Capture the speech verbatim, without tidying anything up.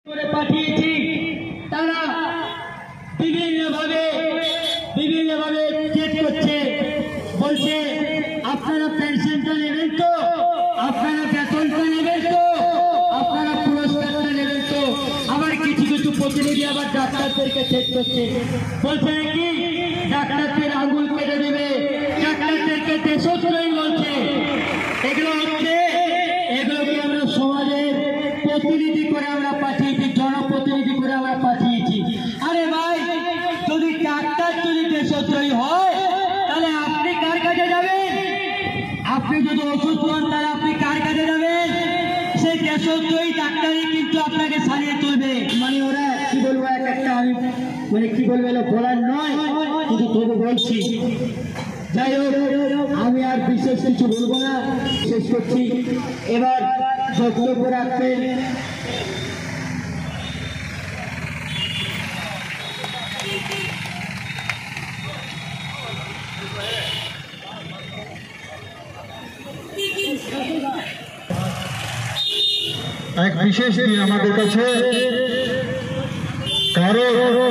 করে পাঠিয়েছি। তারা বিভিন্নভাবে বিভিন্নভাবে চেক করছে, বলছে আপনারা পেনশনটা নেবেন তো, আপনারা বেতনটা নেবেন তো, আপনারা পুরস্কারটা নেবেন তো। আবার কিছু কিছু প্রতিনিধি আবার ডাক্তারদেরকে চেক করছে, বলছে নাকি ডাক্তারদের আঙুল কেটে দেবে, ডাক্তারদেরকে দেশদ্রোহী বলছে। এগুলো হচ্ছে এগুলোকে আমরা সমাজের প্রতিনিধি করে আমরা পাঠিয়েছি, জনপ্রতিনিধি করে আমরা পাঠিয়েছি। আরে ভাই, যদি ডাক্তার যদি দেশদ্রোহী হয় তাহলে আপনি কার কাছে যাবেন? আপনি যদি ওষুধ পান তাহলে আপনি কার কাছে যাবেন? সেই দেশদ্রোহী ডাক্তারই কিন্তু আপনাকে সারিয়ে তুলবে। মানে ওরা কি বলবো, এক একটা আমি মানে কি বলবো এলো বলার নয়, কিন্তু তবু বলছি। যাই হোক, আমি আর বিশেষ কিছু বলবো না, শেষ করছি। এবার বক্তব্য রাখবেন এক বিশেষ দিন আমাদের কাছে, কারো